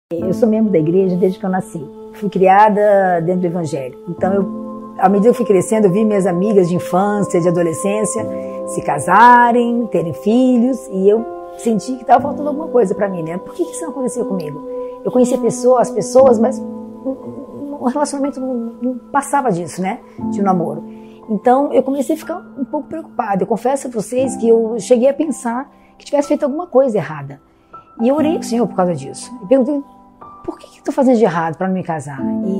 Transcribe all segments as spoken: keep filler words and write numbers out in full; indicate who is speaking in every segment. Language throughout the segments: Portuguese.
Speaker 1: Eu sou membro da igreja desde que eu nasci. Fui criada dentro do evangelho. Então, eu, à medida que eu fui crescendo, eu vi minhas amigas de infância, de adolescência, se casarem, terem filhos, e eu senti que estava faltando alguma coisa para mim, né? Por que isso não acontecia comigo? Eu conhecia pessoas, as pessoas, mas o relacionamento não, não passava disso, né? De um namoro. Então, eu comecei a ficar um pouco preocupada. Eu confesso a vocês que eu cheguei a pensar que tivesse feito alguma coisa errada. E eu orei ao Senhor por causa disso. E perguntei, por que estou fazendo de errado para não me casar?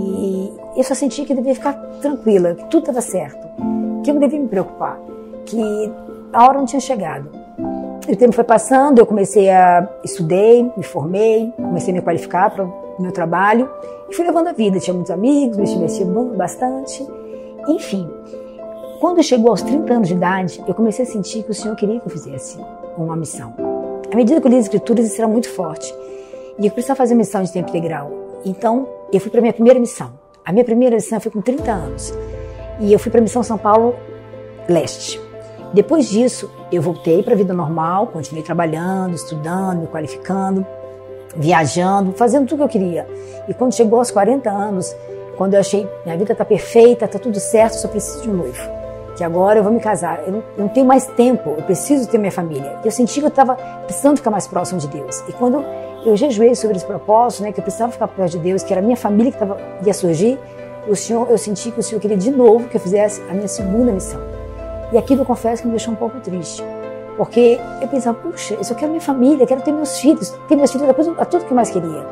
Speaker 1: E eu só senti que eu devia ficar tranquila, que tudo estava certo, que eu não devia me preocupar, que a hora não tinha chegado. O tempo foi passando, eu comecei a... estudei, me formei, comecei a me qualificar para o meu trabalho e fui levando a vida. Tinha muitos amigos, me estimeci bastante. Enfim, quando chegou aos trinta anos de idade, eu comecei a sentir que o Senhor queria que eu fizesse uma missão. À medida que eu li as Escrituras, isso era muito forte. E eu precisava fazer missão de tempo integral. Então, eu fui para a minha primeira missão. A minha primeira missão foi com trinta anos. E eu fui para a missão São Paulo Leste. Depois disso, eu voltei para a vida normal, continuei trabalhando, estudando, me qualificando, viajando, fazendo tudo o que eu queria. E quando chegou aos quarenta anos, quando eu achei, minha vida está perfeita, está tudo certo, só preciso de um noivo. Que agora eu vou me casar, eu não, eu não tenho mais tempo, eu preciso ter minha família. Eu senti que eu estava precisando ficar mais próximo de Deus. E quando eu jejuei sobre esse propósito, né, que eu precisava ficar perto de Deus, que era a minha família que tava, ia surgir, o Senhor, eu senti que o Senhor queria de novo que eu fizesse a minha segunda missão. E aquilo eu confesso que me deixou um pouco triste. Porque eu pensava, puxa, eu só quero minha família, quero ter meus filhos, ter meus filhos, a tudo que eu mais queria.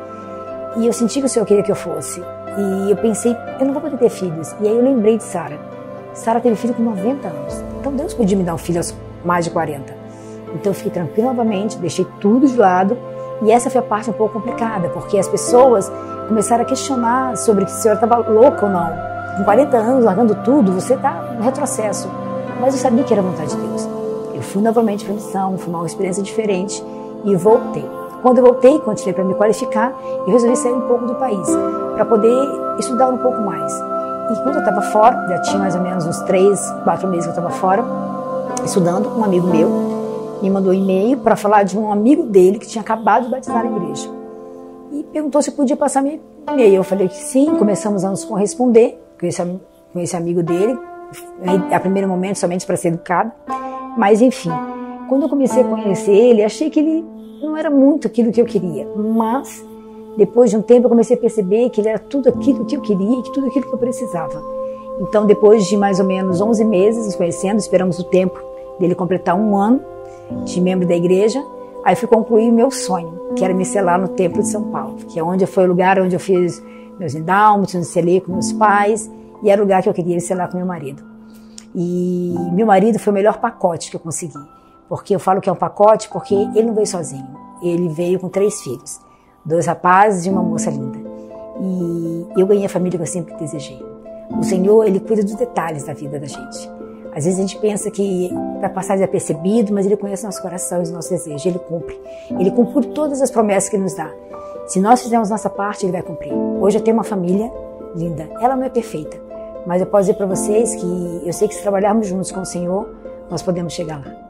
Speaker 1: E eu senti que o Senhor queria que eu fosse. E eu pensei, eu não vou poder ter filhos. E aí eu lembrei de Sara. Sara teve filho com noventa anos. Então Deus podia me dar um filho aos mais de quarenta. Então eu fiquei tranquila novamente, deixei tudo de lado. E essa foi a parte um pouco complicada, porque as pessoas começaram a questionar sobre se a senhora estava louca ou não. Com quarenta anos, largando tudo, você está no retrocesso. Mas eu sabia que era a vontade de Deus. Eu fui novamente para a missão, foi uma experiência diferente e voltei. Quando eu voltei, continuei para me qualificar, eu resolvi sair um pouco do país, para poder estudar um pouco mais. E quando eu estava fora, já tinha mais ou menos uns três, quatro meses que eu estava fora, estudando, um amigo meu me mandou um e-mail para falar de um amigo dele que tinha acabado de batizar na igreja. E perguntou se eu podia passar meu e-mail. Eu falei que sim, começamos a nos corresponder com esse, com esse amigo dele, a primeiro momento somente para ser educado. Mas enfim, quando eu comecei a conhecer ele, achei que ele não era muito aquilo que eu queria. Mas depois de um tempo eu comecei a perceber que ele era tudo aquilo que eu queria e que tudo aquilo que eu precisava. Então depois de mais ou menos onze meses nos conhecendo, esperamos o tempo dele completar um ano de membro da igreja, aí fui concluir o meu sonho, que era me selar no Templo de São Paulo, que é onde foi o lugar onde eu fiz meus endowments, onde selei com meus pais, e era o lugar que eu queria me selar com meu marido. E meu marido foi o melhor pacote que eu consegui, porque eu falo que é um pacote porque ele não veio sozinho, ele veio com três filhos, dois rapazes e uma moça linda. E eu ganhei a família que eu sempre desejei. O Senhor, Ele cuida dos detalhes da vida da gente. Às vezes a gente pensa que vai passar desapercebido, mas Ele conhece nosso coração e os nossos desejos, Ele cumpre. Ele cumpre todas as promessas que Ele nos dá. Se nós fizermos nossa parte, Ele vai cumprir. Hoje eu tenho uma família linda. Ela não é perfeita, mas eu posso dizer para vocês que eu sei que se trabalharmos juntos com o Senhor, nós podemos chegar lá.